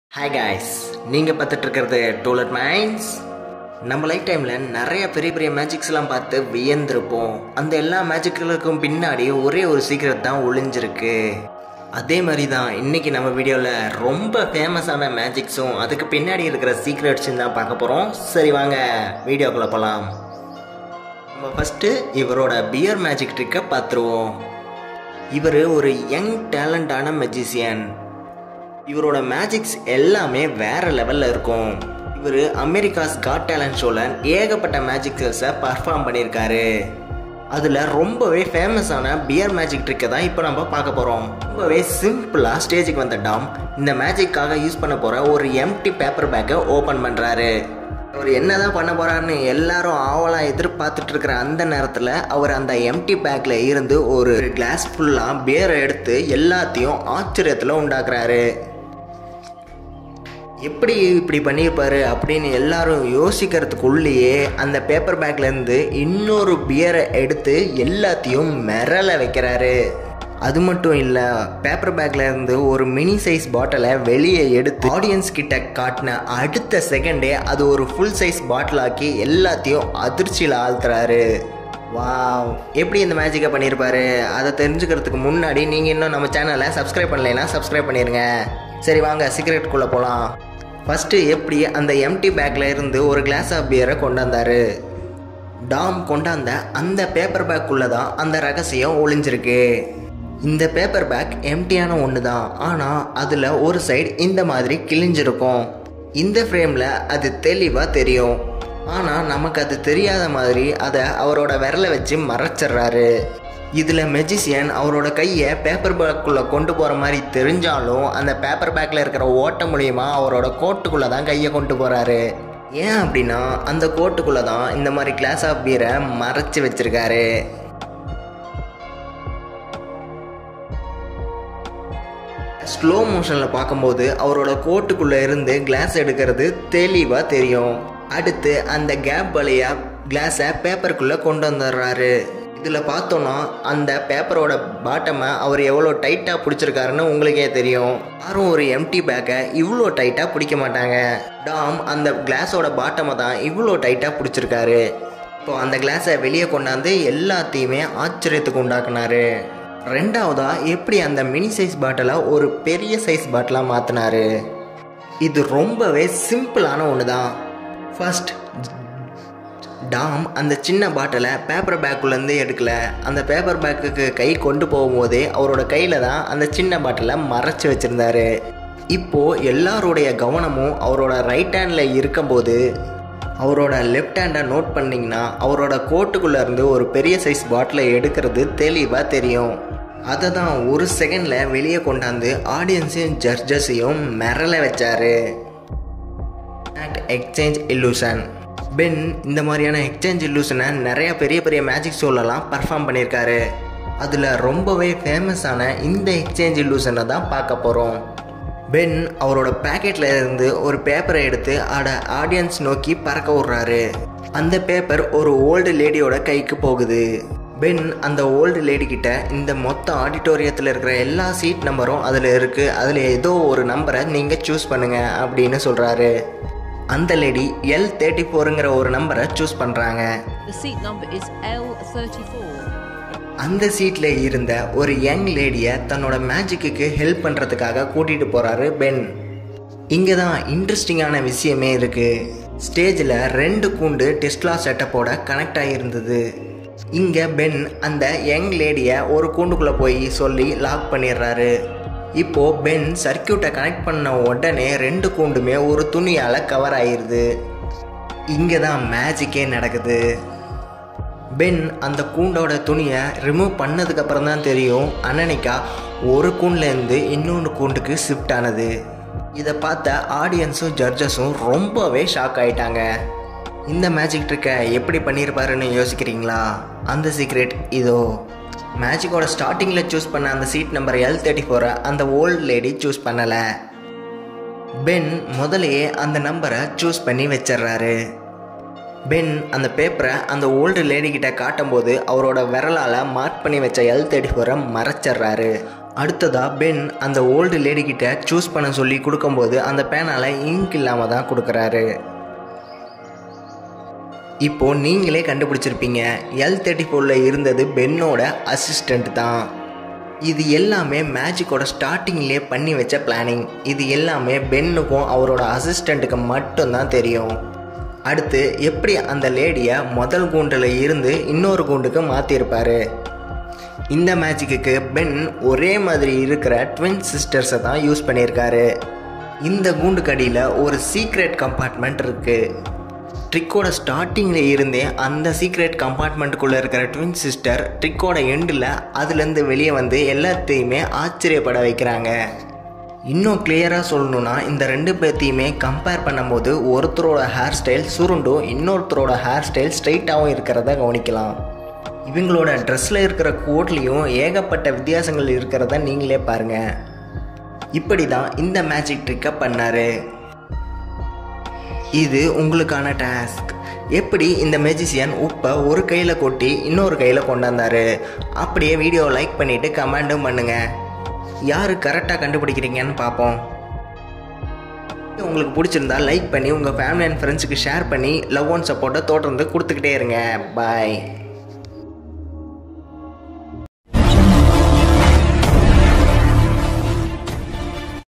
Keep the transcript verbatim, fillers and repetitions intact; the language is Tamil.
ஹாய் காய்ஸ், நீங்கள் பார்த்துட்டு இருக்கிறது டூலட் மைண்ட்ஸ். நம்ம லைஃப் டைமில் நிறைய பெரிய பெரிய மேஜிக்ஸ்லாம் பார்த்து வியந்திருப்போம். அந்த எல்லா மேஜிக்களுக்கும் பின்னாடி ஒரே ஒரு சீக்ரெட் தான் ஒளிஞ்சிருக்கு. அதே மாதிரி தான் இன்றைக்கி நம்ம வீடியோவில் ரொம்ப ஃபேமஸான மேஜிக்ஸும் அதுக்கு பின்னாடி இருக்கிற சீக்ரெட்ஸும் தான் பார்க்க போகிறோம். சரி வாங்க வீடியோக்குள்ளே போகலாம். நம்ம ஃபஸ்ட்டு இவரோட பியர் மேஜிக் ட்ரிக்கை பார்த்துருவோம். இவர் ஒரு யங் டேலண்டான மெஜிஷியன். இவரோட மேஜிக்ஸ் எல்லாமே வேற லெவலில் இருக்கும். இவர் அமெரிக்காஸ் காட் டேலண்ட் ஷோவில் ஏகப்பட்ட மேஜிக்ஸை பர்ஃபார்ம் பண்ணியிருக்காரு. அதில் ரொம்பவே ஃபேமஸான பியர் மேஜிக் ட்ரிக்கை தான் இப்போ நம்ம பார்க்க போகிறோம். ரொம்பவே சிம்பிளாக ஸ்டேஜுக்கு வந்த டாம் இந்த மேஜிக்காக யூஸ் பண்ண போகிற ஒரு எம்டி பேப்பர் பேக்கை ஓப்பன் பண்ணுறாரு. அவர் என்னதான் பண்ண போகிறாருன்னு எல்லாரும் ஆவலாக எதிர்பார்த்துட்டு இருக்கிற அந்த நேரத்தில் அவர் அந்த எம்டி பேக்கில் இருந்து ஒரு கிளாஸ் ஃபுல்லாக பியரை எடுத்து எல்லாத்தையும் ஆச்சரியத்தில் உண்டாக்குறாரு. எப்படி இப்படி பண்ணியிருப்பாரு அப்படின்னு எல்லாரும் யோசிக்கிறதுக்குள்ளேயே அந்த பேப்பர் பேக்லேருந்து இன்னொரு பியரை எடுத்து எல்லாத்தையும் மிரள வைக்கிறாரு. அது மட்டும் இல்லை, பேப்பர் பேக்கில் இருந்து ஒரு மினி சைஸ் பாட்டிலை வெளியே எடுத்து ஆடியன்ஸ் கிட்ட காட்டின அடுத்த செகண்டே அது ஒரு ஃபுல் சைஸ் பாட்டில் ஆக்கி எல்லாத்தையும் அதிர்ச்சியில் ஆழ்த்துறாரு. வாவ், எப்படி இந்த மேஜிக்கை பண்ணியிருப்பாரு அதை தெரிஞ்சுக்கிறதுக்கு முன்னாடி நீங்கள் இன்னும் நம்ம சேனலை சப்ஸ்கிரைப் பண்ணலைன்னா சப்ஸ்கிரைப் பண்ணிடுங்க. சரி வாங்க சீக்ரெட்டுக்குள்ளே போகலாம். ஃபஸ்ட்டு எப்படி அந்த எம்டி பேக்கில் இருந்து ஒரு கிளாஸ் ஆஃப் பியரை கொண்டாந்தார். டாம் கொண்டாந்த அந்த பேப்பர் பேக்குள்ளே தான் அந்த ரகசியம் ஒளிஞ்சிருக்கு. இந்த பேப்பர் பேக் எம்டியான ஒன்று தான், ஆனால் அதில் ஒரு சைடு இந்த மாதிரி கிழிஞ்சிருக்கும். இந்த ஃப்ரேமில் அது தெளிவாக தெரியும், ஆனால் நமக்கு அது தெரியாத மாதிரி அதை அவரோட விரலை வச்சு மறைச்சிட்றாரு. இதில் மெஜிஷியன் அவரோட கையை பேப்பர் பேக்குள்ளே கொண்டு போகிற மாதிரி தெரிஞ்சாலும் அந்த பேப்பர் பேக்கில் இருக்கிற ஓட்டை மூலிமா அவரோட கோட்டுக்குள்ளே தான் கையை கொண்டு போகிறாரு. ஏன் அப்படின்னா அந்த கோட்டுக்குள்ளே தான் இந்த மாதிரி கிளாஸ் ஆஃப் பியரை மறைச்சி வச்சிருக்காரு. ஸ்லோ மோஷனில் பார்க்கும்போது அவரோட கோட்டுக்குள்ளே இருந்து கிளாஸ் எடுக்கிறது தெளிவாக தெரியும். அடுத்து அந்த கேப் வழியாக கிளாஸை பேப்பருக்குள்ளே கொண்டு வந்துடுறாரு. இதில் பார்த்தோன்னா அந்த பேப்பரோட பாட்டமை அவர் எவ்வளோ டைட்டாக பிடிச்சிருக்காருன்னு உங்களுக்கே தெரியும். யாரும் ஒரு எம்டி பேக்கை இவ்வளோ டைட்டாக பிடிக்க மாட்டாங்க. டாம் அந்த கிளாஸோட பாட்டமை தான் இவ்வளோ டைட்டாக பிடிச்சிருக்காரு. இப்போ அந்த கிளாஸை வெளியே கொண்டாந்து எல்லாத்தையுமே ஆச்சரியத்துக்கு உண்டாக்குனாரு. ரெண்டாவதாக எப்படி அந்த மினி சைஸ் பாட்டிலை ஒரு பெரிய சைஸ் பாட்டிலாக மாற்றினாரு. இது ரொம்பவே சிம்பிளான ஒன்று தான். ஃபர்ஸ்ட் டாம் அந்த சின்ன பாட்டிலை பேப்பர் பேக்குள்ளேருந்து எடுக்கல. அந்த பேப்பர் பேக்குக்கு கை கொண்டு போகும்போதே அவரோட கையில் தான் அந்த சின்ன பாட்டிலை மறைச்சி வச்சுருந்தாரு. இப்போது எல்லாருடைய கவனமும் அவரோட ரைட் ஹேண்டில் இருக்கும்போது அவரோட லெஃப்ட் ஹேண்டை நோட் பண்ணிங்கன்னா அவரோட கோட்டுக்குள்ளேருந்து ஒரு பெரிய சைஸ் பாட்டிலை எடுக்கிறது தெளிவாக தெரியும். அதை தான் ஒரு செகண்டில் வெளியே கொண்டாந்து ஆடியன்ஸையும் ஜட்ஜஸையும் மிரள வச்சார். Exchange illusion. பென் இந்த மாதிரியான எக்ஸ்சேஞ்ச் இல்லூஷனை நிறையா பெரிய பெரிய மேஜிக் ஷோலலாம் பர்ஃபார்ம் பண்ணியிருக்காரு. அதில் ரொம்பவே ஃபேமஸான இந்த எக்ஸ்சேஞ்ச் இல்லூஷனை தான் பார்க்க போகிறோம். பென் அவரோட பேக்கெட்டில் இருந்து ஒரு பேப்பரை எடுத்து அதை ஆடியன்ஸ் நோக்கி பறக்க விட்றாரு. அந்த பேப்பர் ஒரு ஓல்டு லேடியோட கைக்கு போகுது. பென் அந்த ஓல்டு லேடி கிட்ட இந்த மொத்த ஆடிட்டோரியத்தில் இருக்கிற எல்லா சீட் நம்பரும் அதில் இருக்குது, அதில் ஏதோ ஒரு நம்பரை நீங்கள் சூஸ் பண்ணுங்கள் அப்படின்னு சொல்கிறாரு. அந்த லேடி எல் தேர்ட்டி ஃபோருங்கிற ஒரு நம்பரை சூஸ் பண்ணுறாங்க. அந்த சீட்டில் இருந்த ஒரு யங் லேடியை தன்னோட மேஜிக்கு ஹெல்ப் பண்ணுறதுக்காக கூட்டிகிட்டு போகிறாரு பென். இங்கே தான் இன்ட்ரெஸ்டிங்கான விஷயமே இருக்குது. ஸ்டேஜில் ரெண்டு கூண்டு டெஸ்லா செட்டப்போட கனெக்ட் ஆகியிருந்தது. இங்கே பென் அந்த யங் லேடியை ஒரு கூண்டுக்குள்ளே போய் சொல்லி லாக் பண்ணிடுறாரு. இப்போது பென் சர்க்கியூட்டை கனெக்ட் பண்ண உடனே ரெண்டு கூண்டுமே ஒரு துணியால் கவர் ஆகிடுது. இங்கே தான் மேஜிக்கே நடக்குது. பென் அந்த கூண்டோட துணியை ரிமூவ் பண்ணதுக்கப்புறம் தான் தெரியும் அன்னனிக்கா ஒரு கூண்டுலேருந்து இன்னொன்று கூண்டுக்கு ஷிஃப்ட் ஆனது. இதை பார்த்த ஆடியன்ஸும் ஜட்ஜஸும் ரொம்பவே ஷாக் ஆகிட்டாங்க. இந்த மேஜிக் ட்ரிக்கை எப்படி பண்ணியிருப்பாருன்னு யோசிக்கிறீங்களா? அந்த சீக்ரெட் இதோ. மேஜிக்கோட ஸ்டார்டிங்கில் சூஸ் பண்ண அந்த சீட் நம்பர் எல் தேர்ட்டி ஃபோரை அந்த ஓல்டு லேடி சூஸ் பண்ணலை. பென் முதலையே அந்த நம்பரை சூஸ் பண்ணி வச்சிட்றாரு. பென் அந்த பேப்பரை அந்த ஓல்டு லேடிக்கிட்ட காட்டும்போது அவரோட விரலால் மார்க் பண்ணி வச்ச எல் தேர்ட்டி ஃபோரை மறைச்சிட்றாரு. அடுத்ததாக பென் அந்த ஓல்டு லேடிக்கிட்ட சூஸ் பண்ண சொல்லி கொடுக்கும்போது அந்த பேனால் இங்க் இல்லாமல் தான் கொடுக்குறாரு. இப்போது நீங்களே கண்டுபிடிச்சிருப்பீங்க, எல் தேர்ட்டி ஃபோரில் இருந்தது பென்னோட அசிஸ்டண்ட் தான். இது எல்லாமே மேஜிக்கோட ஸ்டார்டிங்லேயே பண்ணி வச்ச பிளானிங். இது எல்லாமே பென்னுக்கும் அவரோட அசிஸ்டண்ட்டுக்கு மட்டும்தான் தெரியும். அடுத்து எப்படி அந்த லேடியை முதல் கூண்டில் இருந்து இன்னொரு கூண்டுக்கு மாற்றிருப்பார். இந்த மேஜிக்கு பென் ஒரே மாதிரி இருக்கிற ட்வின் சிஸ்டர்ஸை தான் யூஸ் பண்ணியிருக்காரு. இந்த கூண்டுக்கடியில் ஒரு சீக்ரெட் கம்பார்ட்மெண்ட் இருக்குது. ட்ரிக்கோட ஸ்டார்டிங்கில் இருந்தே அந்த சீக்ரெட் கம்பார்ட்மெண்ட்டுக்குள்ளே இருக்கிற ட்வின் சிஸ்டர் ட்ரிக்கோட எண்டில் அதுலேருந்து வெளியே வந்து எல்லாத்தையுமே ஆச்சரியப்பட வைக்கிறாங்க. இன்னும் கிளியராக சொல்லணுன்னா இந்த ரெண்டு பேர்த்தையுமே கம்பேர் பண்ணும்போது ஒருத்தரோட ஹேர் ஸ்டைல் சுருண்டும் இன்னொருத்தரோட ஹேர் ஸ்டைல் ஸ்ட்ரைட்டாகவும் இருக்கிறத கவனிக்கலாம். இவங்களோட ட்ரெஸ்ஸில் இருக்கிற கோட்லேயும் ஏகப்பட்ட வித்தியாசங்கள் இருக்கிறத நீங்களே பாருங்கள். இப்படி தான் இந்த மேஜிக் ட்ரிக்கை பண்ணார். இது உங்களுக்கான டாஸ்க். எப்படி இந்த மேஜிஷியன் உப்பை ஒரு கையில் கொட்டி இன்னொரு கையில் கொண்டாந்தார். அப்படியே வீடியோவை லைக் பண்ணிவிட்டு கமெண்ட்டும் பண்ணுங்கள். யார் கரெக்டாக கண்டுபிடிக்கிறீங்கன்னு பார்ப்போம். உங்களுக்கு பிடிச்சிருந்தா லைக் பண்ணி உங்கள் ஃபேமிலி அண்ட் ஃப்ரெண்ட்ஸுக்கு ஷேர் பண்ணி லவ் அண்ட் சப்போர்ட்டை தொடர்ந்து கொடுத்துக்கிட்டே இருங்க. பாய்.